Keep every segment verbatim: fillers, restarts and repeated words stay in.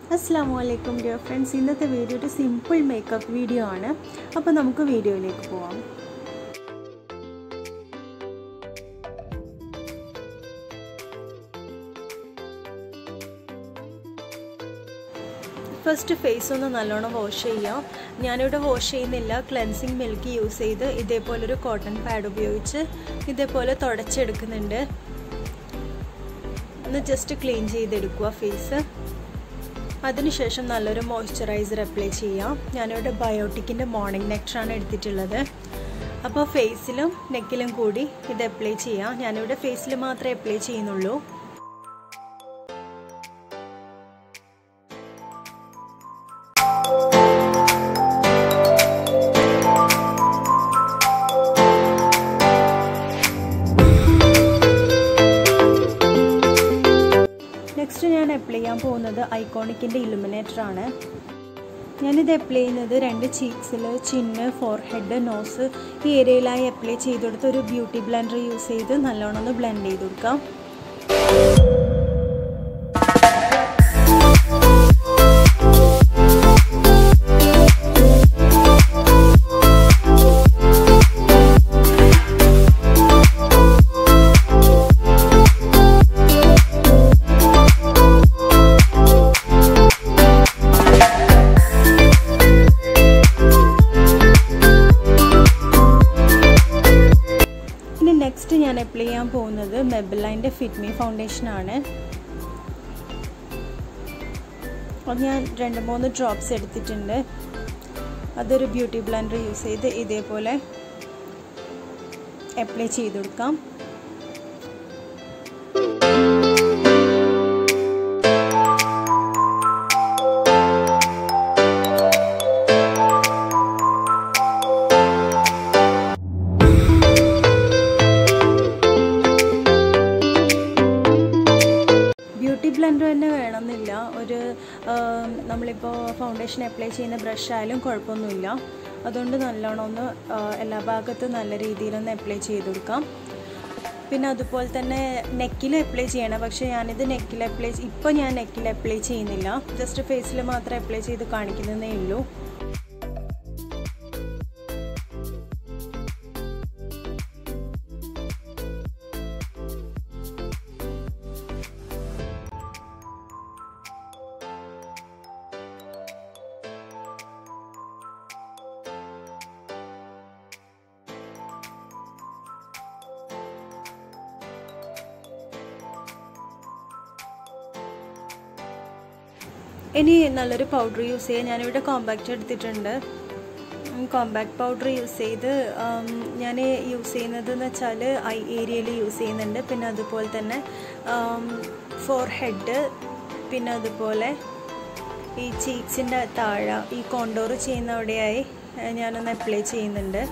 Assalamualaikum dear friends. ഇന്നത്തെ video ഒരു simple makeup video ആണ്. അപ്പോൾ നമുക്ക് വീഡിയോയിലേക്ക് പോകാം. ഫസ്റ്റ് ഫേസ് ഒന്ന് നല്ലോണം വാഷ് ചെയ്യാം. ഞാനിവിടെ വാഷ് ചെയ്യുന്നില്ല, ക്ലെൻസിങ് മിൽക്ക് യൂസ് ചെയ്ത് ഇതേപോലെ ഒരു കോട്ടൺ പാഡ് ഉപയോഗിച്ച് ഇതേപോലെ തുടച്ചെടുക്കുന്നുണ്ട്. ഒന്ന് ജസ്റ്റ് ക്ലീൻ ചെയ്തെടുക്കുക ഫേസ്. അതിനുശേഷം നല്ലൊരു മോയ്സ്ചറൈസർ അപ്ലൈ ചെയ്യാം. ഞാനിവിടെ ബയോട്ടിക്കിൻ്റെ മോർണിംഗ് നെക്ടറാണ് എടുത്തിട്ടുള്ളത്. അപ്പോൾ ഫേസിലും നെക്കിലും കൂടി ഇത് അപ്ലൈ ചെയ്യാം. ഞാനിവിടെ ഫേസിൽ മാത്രമേ അപ്ലൈ ചെയ്യുന്നുള്ളൂ. നെക്സ്റ്റ് ഞാൻ അപ്ലൈ ചെയ്യാൻ പോകുന്നത് ഐക്കോണിക്കിൻ്റെ ഇലുമിനേറ്റർ ആണ്. ഞാനിത് അപ്ലൈ ചെയ്യുന്നത് രണ്ട് ചീക്സിൽ, ചിന്ന്, ഫോർഹെഡ്, നോസ് ഈ ഏരിയയിലായി അപ്ലൈ ചെയ്ത് കൊടുത്ത് ഒരു ബ്യൂട്ടി ബ്ലെൻഡർ യൂസ് ചെയ്ത് നല്ലോണം ഒന്ന് ബ്ലെൻഡ് ചെയ്ത് കൊടുക്കാം. നെക്സ്റ്റ് ഞാൻ അപ്ലൈ ചെയ്യാൻ പോകുന്നത് മെബിലൈൻ്റെ ഫിറ്റ് മീ ഫൗണ്ടേഷൻ ആണ്. അത് ഞാൻ രണ്ട് മൂന്ന് ഡ്രോപ്സ് എടുത്തിട്ടുണ്ട്. അതൊരു ബ്യൂട്ടി ബ്ലെൻഡർ യൂസ് ചെയ്ത് ഇതേപോലെ അപ്ലൈ ചെയ്ത് കൊടുക്കാം. ബ്ലെൻഡർ തന്നെ വേണമെന്നില്ല. ഒരു നമ്മളിപ്പോൾ ഫൗണ്ടേഷൻ അപ്ലൈ ചെയ്യുന്ന ബ്രഷ് ആയാലും കുഴപ്പമൊന്നുമില്ല. അതുകൊണ്ട് നല്ലോണം ഒന്ന് എല്ലാ ഭാഗത്തും നല്ല രീതിയിലൊന്ന് അപ്ലൈ ചെയ്ത് കൊടുക്കാം. പിന്നെ അതുപോലെ തന്നെ നെക്കിൽ അപ്ലൈ ചെയ്യണം. പക്ഷേ ഞാനിത് നെക്കിൽ അപ്ലൈ ഇപ്പോൾ ഞാൻ നെക്കിൽ അപ്ലൈ ചെയ്യുന്നില്ല. ജസ്റ്റ് ഫേസിൽ മാത്രമേ അപ്ലൈ ചെയ്ത് കാണിക്കുന്നതേ ഉള്ളൂ. ഇനി നല്ലൊരു പൗഡർ യൂസ് ചെയ്യാം. ഞാനിവിടെ കോമ്പാക്റ്റ് എടുത്തിട്ടുണ്ട്. കോമ്പാക്റ്റ് പൗഡർ യൂസ് ചെയ്ത് ഞാൻ യൂസ് ചെയ്യുന്നത് എന്ന് വെച്ചാൽ ഐ ഏരിയയിൽ യൂസ് ചെയ്യുന്നുണ്ട്. പിന്നെ അതുപോലെ തന്നെ ഫോർ ഹെഡ്, പിന്നെ അതുപോലെ ഈ ചീക്സിൻ്റെ താഴെ ഈ കോണ്ടോർ ചെയ്യുന്ന അവിടെയായി ഞാനൊന്ന് അപ്ലൈ ചെയ്യുന്നുണ്ട്.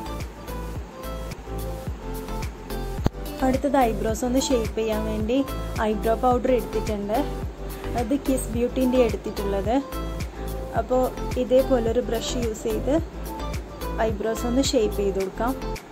അടുത്തത് ഐബ്രോസ് ഒന്ന് ഷേപ്പ് ചെയ്യാൻ വേണ്ടി ഐബ്രോ പൗഡർ എടുത്തിട്ടുണ്ട്. അത് കിസ് ബ്യൂട്ടീൻ്റെ എടുത്തിട്ടുള്ളത്. അപ്പോൾ ഇതേപോലൊരു ബ്രഷ് യൂസ് ചെയ്ത് ഐബ്രോസ് ഒന്ന് ഷേപ്പ് ചെയ്ത് കൊടുക്കാം.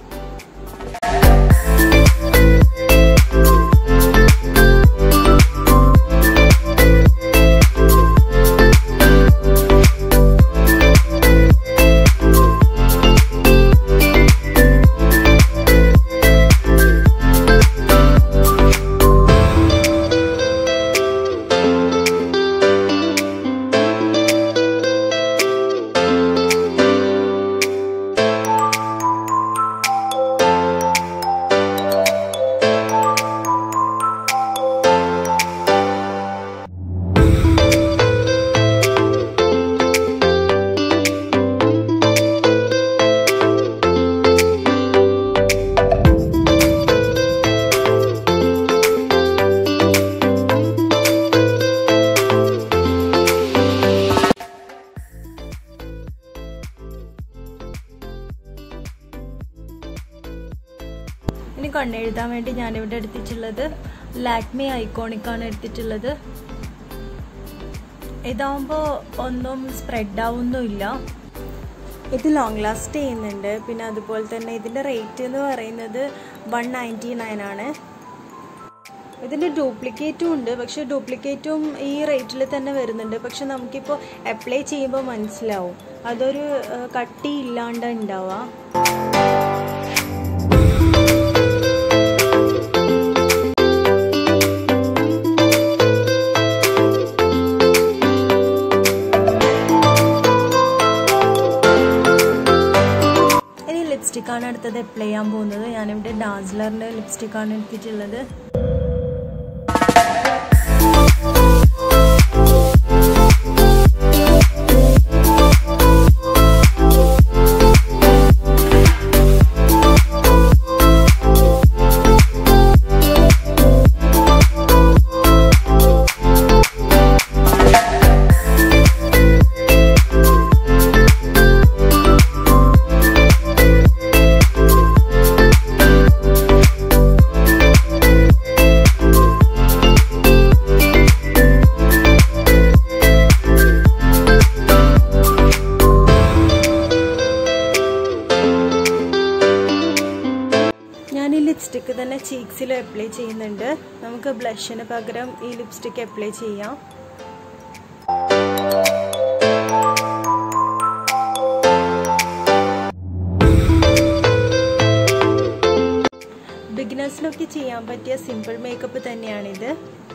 ഇനി കണ്ണെഴുതാൻ വേണ്ടി ഞാനിവിടെ എടുത്തിട്ടുള്ളത് ലാക്മി ഐക്കോണിക്കാണ് എടുത്തിട്ടുള്ളത്. ഇതാവുമ്പോൾ ഒന്നും സ്പ്രെഡ് ആവുന്നില്ല. ഇത് ലോങ് ലാസ്റ്റ് ചെയ്യുന്നുണ്ട്. പിന്നെ അതുപോലെ തന്നെ ഇതിൻ്റെ റേറ്റ് എന്ന് പറയുന്നത് വൺ നയൻറ്റി നയൻ ആണ്. ഇതിൻ്റെ ഡ്യൂപ്ലിക്കേറ്റും ഉണ്ട്, പക്ഷെ ഡ്യൂപ്ലിക്കേറ്റും ഈ റേറ്റിൽ തന്നെ വരുന്നുണ്ട്. പക്ഷെ നമുക്കിപ്പോൾ അപ്ലൈ ചെയ്യുമ്പോൾ മനസ്സിലാവും അതൊരു കട്ടി ഇല്ലാണ്ട് ഉണ്ടാവുക. ഇനി ലിപ്സ്റ്റിക്കാണ് അടുത്തത് അപ്ലൈ ചെയ്യാൻ പോകുന്നത്. ഞാനിവിടെ ഡാസ്ലറിൻ്റെ ലിപ്സ്റ്റിക്കാണ് എടുത്തിട്ടുള്ളത്. ഞാൻ ഈ ലിപ്സ്റ്റിക്ക് തന്നെ ചീക്സിൽ അപ്ലൈ ചെയ്യുന്നുണ്ട്. നമുക്ക് ബ്ലഷിന് പകരം ഈ ലിപ്സ്റ്റിക്ക് അപ്ലൈ ചെയ്യാം. ബിഗിനേഴ്സിനൊക്കെ ചെയ്യാൻ പറ്റിയ സിമ്പിൾ മേക്കപ്പ് തന്നെയാണിത്.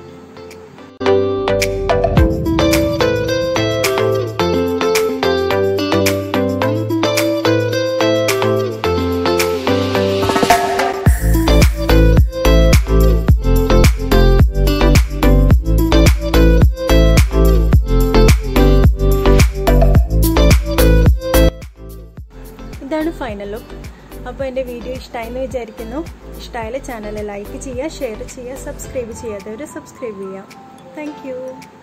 ഇതാണ് ഫൈനൽ ലുക്ക്. അപ്പോൾ എൻ്റെ വീഡിയോ ഇഷ്ടമായെന്ന് വിചാരിക്കുന്നു. ഇഷ്ടമായാൽ ചാനൽ ലൈക്ക് ചെയ്യുക, ഷെയർ ചെയ്യുക, സബ്സ്ക്രൈബ് ചെയ്യാത്തവർ സബ്സ്ക്രൈബ് ചെയ്യുക. Thank U.